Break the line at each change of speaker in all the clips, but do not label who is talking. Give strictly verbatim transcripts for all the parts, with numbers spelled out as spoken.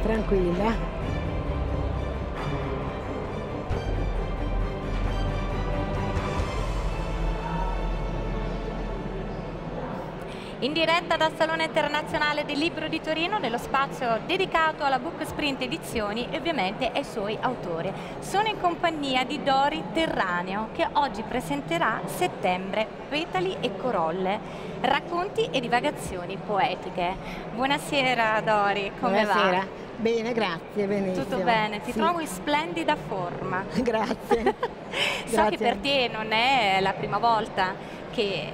Tranquilla.
In diretta dal Salone Internazionale del Libro di Torino, nello spazio dedicato alla Book Sprint Edizioni e ovviamente ai suoi autori. Sono in compagnia di Dori Terraneo, che oggi presenterà Settembre, petali e corolle, racconti e divagazioni poetiche. Buonasera Dori, come
Buonasera.
va?
Bene, grazie, benissimo.
Tutto bene, ti
sì.
trovo in splendida forma.
Grazie.
So
Grazie.
che per te non è la prima volta che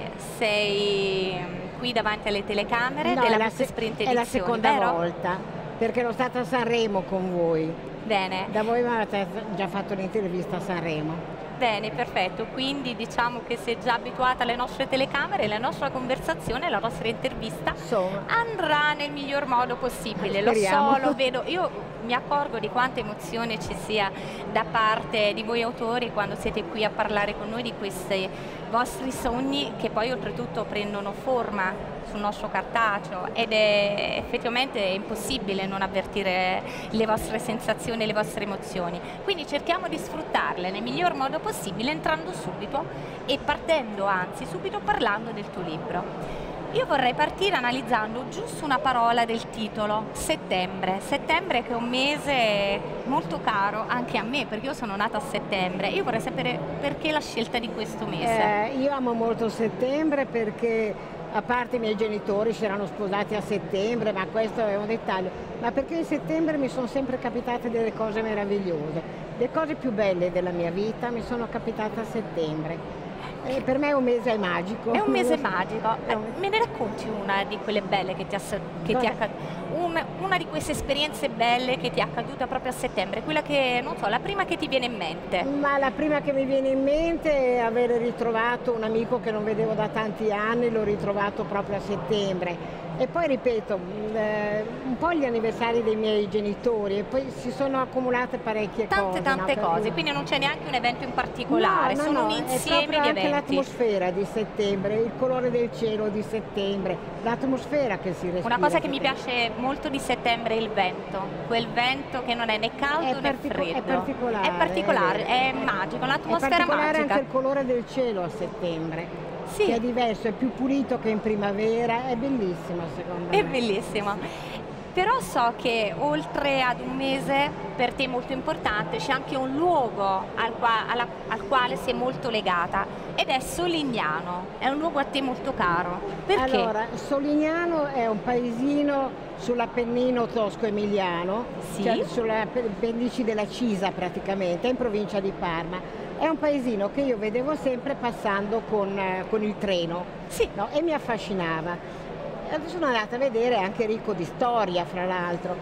sei qui davanti alle telecamere
No,
della
è la,
Book
se
Sprint
è
Edizioni,
la seconda
vero?
volta, perché ero stata a Sanremo con voi.
Bene.
Da voi mi avete già fatto un'intervista a Sanremo.
Bene, perfetto, quindi diciamo che sei già abituata alle nostre telecamere, la nostra conversazione, la nostra intervista
Insomma.
andrà nel miglior modo possibile.
Speriamo.
Lo so, lo vedo, io mi accorgo di quanta emozione ci sia da parte di voi autori quando siete qui a parlare con noi di questi vostri sogni, che poi oltretutto prendono forma sul nostro cartaceo, ed è effettivamente impossibile non avvertire le vostre sensazioni e le vostre emozioni. Quindi cerchiamo di sfruttarle nel miglior modo possibile, entrando subito e partendo anzi subito parlando del tuo libro. Io vorrei partire analizzando giusto una parola del titolo, settembre. Settembre che è un mese molto caro anche a me, perché io sono nata a settembre. Io vorrei sapere perché la scelta di questo mese.
Eh, io amo molto settembre perché, a parte i miei genitori si erano sposati a settembre, ma questo è un dettaglio, ma perché in settembre mi sono sempre capitate delle cose meravigliose. Le cose più belle della mia vita mi sono capitate a settembre. E per me è un mese magico.
È un mese
so.
magico.
È un...
Me ne racconti una di quelle belle che ti, che ti è accaduta? Una, una di queste esperienze belle che ti è accaduta proprio a settembre, quella che, non so, la prima che ti viene in mente.
Ma la prima che mi viene in mente è avere ritrovato un amico che non vedevo da tanti anni, l'ho ritrovato proprio a settembre. E poi ripeto, eh, un po' gli anniversari dei miei genitori, e poi si sono accumulate parecchie
tante,
cose.
Tante
no?
cose, quindi non c'è neanche un evento in particolare,
no, no,
sono
no,
un insieme
è
di
anche
eventi.
L'atmosfera di settembre, il colore del cielo di settembre, l'atmosfera che si respira.
Una cosa che mi piace molto di settembre è il vento, quel vento che non è né caldo né freddo.
È particolare.
È particolare, è, è magico, un'atmosfera magica.
È particolare anche il colore del cielo a settembre.
Sì.
Che è diverso, è più pulito che in primavera, è bellissimo secondo me.
È bellissimo. Però so che oltre ad un mese per te molto importante c'è anche un luogo al, qua, alla, al quale sei molto legata, ed è Solignano, è un luogo a te molto caro. Perché?
Allora, Solignano è un paesino sull'Appennino tosco-emiliano,
sì.
Cioè sulla pendici della Cisa praticamente, in provincia di Parma. È un paesino che io vedevo sempre passando con, eh, con il treno,
sì.
No? E mi affascinava. Sono andata a vedere, anche ricco di storia fra l'altro,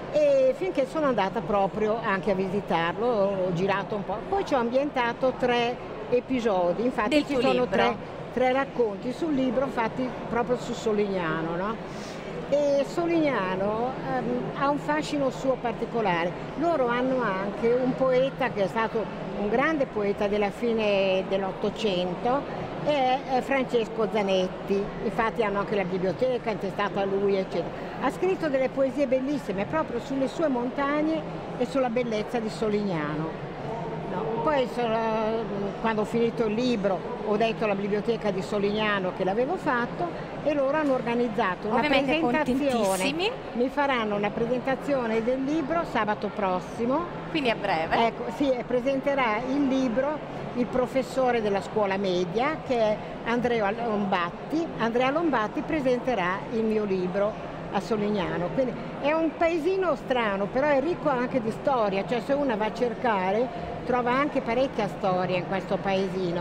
e finché sono andata proprio anche a visitarlo, ho girato un po', poi ci ho ambientato tre episodi, infatti
Del
ci
tuo
sono
libro.
tre, tre racconti sul libro fatti proprio su Solignano, no? E Solignano um, ha un fascino suo particolare. Loro hanno anche un poeta che è stato un grande poeta della fine dell'Ottocento, è Francesco Zanetti, infatti hanno anche la biblioteca intestata a lui, eccetera. Ha scritto delle poesie bellissime proprio sulle sue montagne e sulla bellezza di Solignano. No. Poi sono, quando ho finito il libro ho detto alla biblioteca di Solignano che l'avevo fatto e loro hanno organizzato una
Ovviamente
presentazione. Mi faranno una presentazione del libro sabato prossimo.
Quindi a breve.
Ecco, sì, presenterà il libro il professore della scuola media che è Andrea Lombatti. Andrea Lombatti presenterà il mio libro a Solignano, quindi è un paesino strano, però è ricco anche di storia, cioè se una va a cercare trova anche parecchia storia in questo paesino,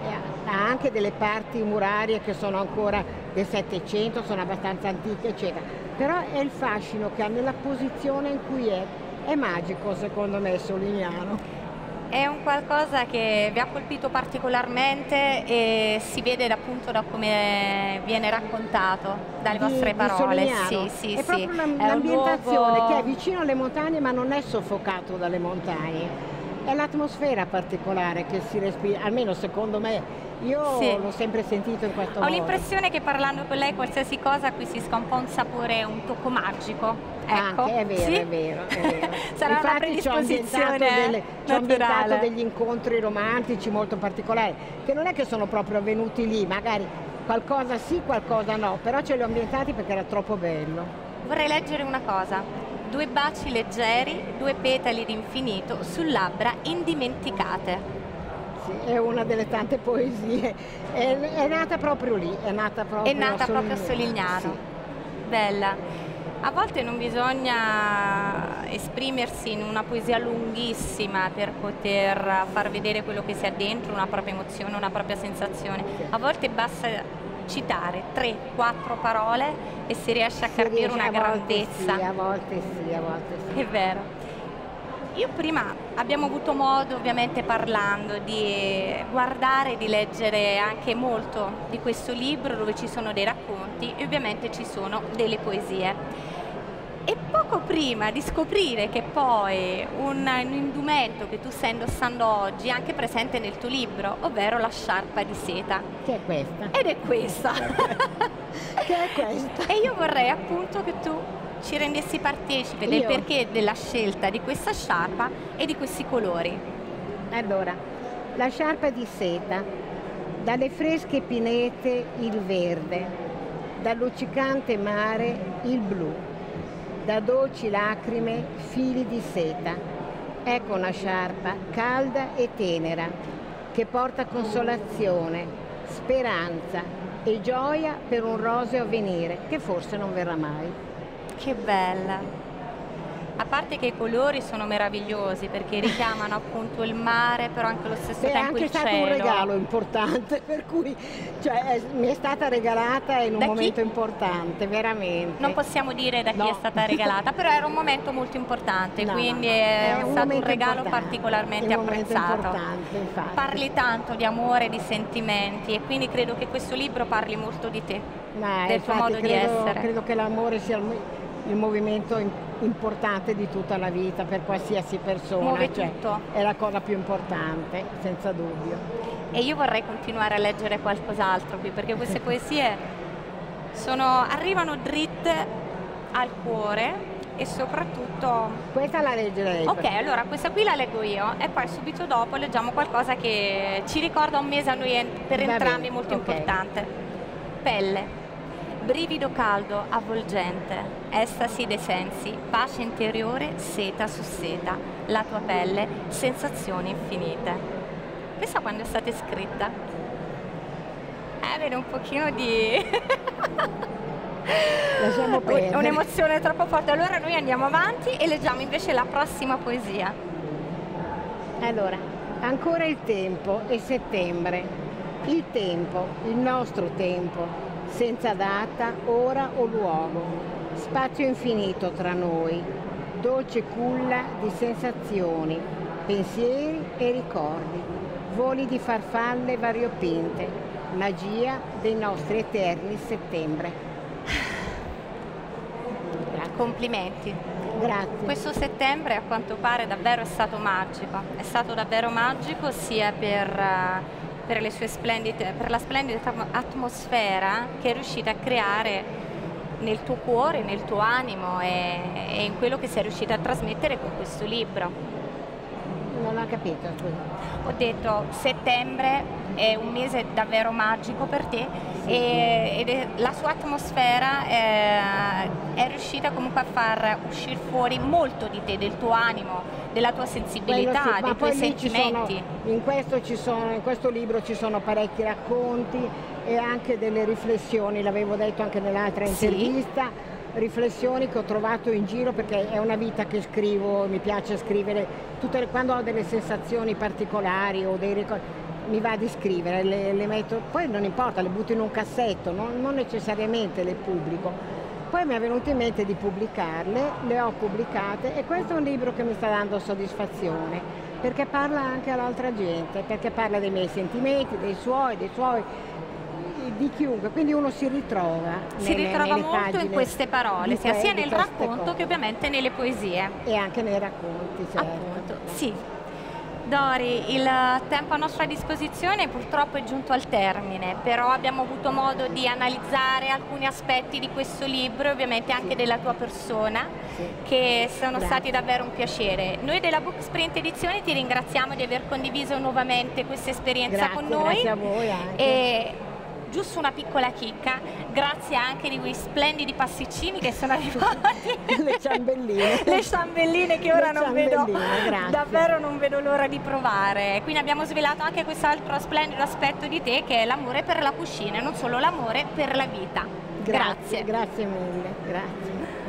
ha anche delle parti murarie che sono ancora del Settecento, sono abbastanza antiche eccetera, però è il fascino che ha nella posizione in cui è, è magico secondo me Solignano.
È un qualcosa che vi ha colpito particolarmente e si vede da, appunto da come viene raccontato dalle
di,
vostre parole.
Di
sì, sì,
è
sì.
proprio un'ambientazione
luogo...
che è vicino alle montagne ma non è soffocato dalle montagne. È l'atmosfera particolare che si respira, almeno secondo me. Io
Sì.
l'ho sempre sentito in questo
Ho
modo.
l'impressione che parlando con lei qualsiasi cosa acquisisca un po' un sapore, un tocco magico. Ecco.
Anche, è vero,
Sì?
è vero, è vero.
Sarà una
Infatti ci ho ambientato,
predisposizione
delle, ci ho ambientato
naturale.
degli incontri romantici molto particolari, che non è che sono proprio avvenuti lì, magari qualcosa sì, qualcosa no, però ce li ho ambientati perché era troppo bello.
Vorrei leggere una cosa. Due baci leggeri, due petali d'infinito su labbra indimenticate.
Sì, è una delle tante poesie, è, è nata proprio lì, è nata proprio
È nata
a
proprio a Solignano.
Sì.
Bella. A volte non bisogna esprimersi in una poesia lunghissima per poter far vedere quello che si ha dentro, una propria emozione, una propria sensazione. A volte basta citare tre quattro parole e si riesce a
Si
capire
riesce-
una
a volte
grandezza.
Sì, a volte sì, a volte sì.
È vero. Io prima abbiamo avuto modo, ovviamente parlando, di guardare e di leggere anche molto di questo libro dove ci sono dei racconti e ovviamente ci sono delle poesie. E poco prima di scoprire che poi un, un indumento che tu stai indossando oggi è anche presente nel tuo libro, ovvero la sciarpa di seta.
Che è questa?
Ed è questa.
Che è questa?
E io vorrei appunto che tu ci rendessi partecipe del
Io?
perché della scelta di questa sciarpa e di questi colori.
Allora, la sciarpa di seta, dalle fresche pinete il verde, dal luccicante mare il blu, da dolci lacrime fili di seta. Ecco una sciarpa calda e tenera che porta consolazione, speranza e gioia per un roseo avvenire che forse non verrà mai.
Che bella! A parte che i colori sono meravigliosi perché richiamano appunto il mare, però anche allo stesso
Beh, è
tempo
anche
il
stato
cielo.
un regalo importante, per cui cioè, è- mi è stata regalata in un
Da chi?
momento importante, veramente.
Non possiamo dire da chi
No.
è stata regalata, però era un momento molto importante,
No, no,
quindi
no.
è,
È un
stato un
momento
regalo
importante,
particolarmente
è un momento
apprezzato.
importante, infatti.
Parli tanto di amore, di sentimenti e quindi credo che questo libro parli molto di te,
Ma
del tuo
infatti
modo di
credo,
essere.
credo che l'amore sia il, mo- il movimento im- importante di tutta la vita per qualsiasi persona.
Muove
cioè,
tutto.
È la cosa più importante, senza dubbio.
E io vorrei continuare a leggere qualcos'altro qui perché queste poesie sono, arrivano dritte al cuore e soprattutto...
Questa la leggerei.
Ok, allora questa qui la leggo io e poi subito dopo leggiamo qualcosa che ci ricorda un mese a noi en- per
Va
entrambi
bene,
molto
ok.
importante. Pelle, brivido caldo, avvolgente, estasi dei sensi, pace interiore, seta su seta, la tua pelle, sensazioni infinite. Questa quando è stata scritta? Eh, vede un pochino di...
Lasciamo perdere.
un'emozione troppo forte. Allora noi andiamo avanti e leggiamo invece la prossima poesia.
Allora, ancora il tempo è settembre. Il tempo, il nostro tempo, senza data, ora o luogo. Spazio infinito tra noi, dolce culla di sensazioni, pensieri e ricordi, voli di farfalle variopinte, magia dei nostri eterni settembre. Grazie.
Complimenti.
Grazie.
Questo settembre a quanto pare davvero è stato magico. È stato davvero magico sia per, eh, per le sue splendide, per la splendida atmo- atmosfera che è riuscita a creare nel tuo cuore, nel tuo animo e, e in quello che sei riuscita a trasmettere con questo libro.
Non ho capito, scusa.
Ho detto settembre è un mese davvero magico per te
Sì.
e, ed è- la sua atmosfera è, è riuscita comunque a far uscire fuori molto di te, del tuo animo, della tua
Quello
sensibilità,
sì, ma
dei tuoi
poi lì ci
sentimenti.
sono, in, questo ci sono, in questo libro ci sono parecchi racconti e anche delle riflessioni, l'avevo detto anche nell'altra
Sì.
intervista, riflessioni che ho trovato in giro perché è una vita che scrivo, mi piace scrivere, tutte le- quando ho delle sensazioni particolari o dei ricordi, mi va di scrivere, le, le metto, poi non importa, le butto in un cassetto, non, non necessariamente le pubblico. Poi mi è venuto in mente di pubblicarle, le ho pubblicate e questo è un libro che mi sta dando soddisfazione perché parla anche all'altra gente, perché parla dei miei sentimenti, dei suoi, dei suoi, di chiunque, quindi uno si ritrova
Si
nelle-
ritrova
nelle
molto in
pagine
queste parole,
di
sia,
que-
sia
di
nel
queste
racconto
cose.
che ovviamente nelle poesie.
E anche nei racconti, certo.
Appunto, sì. Dori, il tempo a nostra disposizione purtroppo è giunto al termine, però abbiamo avuto modo di analizzare alcuni aspetti di questo libro e ovviamente anche
sì.
della tua persona,
sì.
che sono
Grazie.
stati davvero un piacere. Noi della Booksprint Edizioni ti ringraziamo di aver condiviso nuovamente questa esperienza
Grazie,
con noi.
Grazie a voi anche.
E giusto una piccola chicca, grazie anche di quei splendidi pasticcini che sono arrivati.
Le ciambelline.
Le ciambelline che ora
Le
non vedo,
grazie.
davvero non vedo l'ora di provare. Quindi abbiamo svelato anche quest'altro splendido aspetto di te, che è l'amore per la cucina e non solo l'amore per la vita.
Grazie,
Grazie.
grazie mille, grazie.